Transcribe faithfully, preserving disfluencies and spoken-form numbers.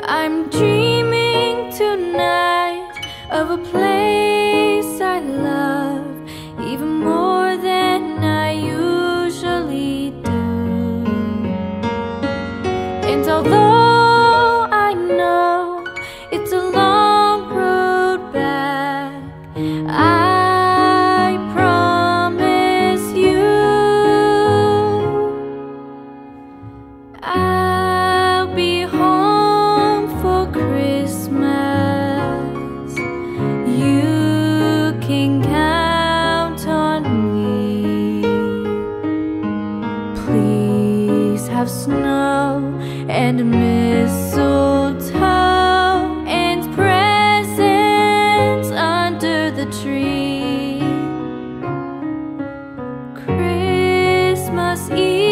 I'm dreaming tonight of a place I love even more than I usually do. And although I know it's a long road back, I promise you I'll be home for Christmas. You can count on me. Please have snow and mistletoe and presents under the tree. Christmas Eve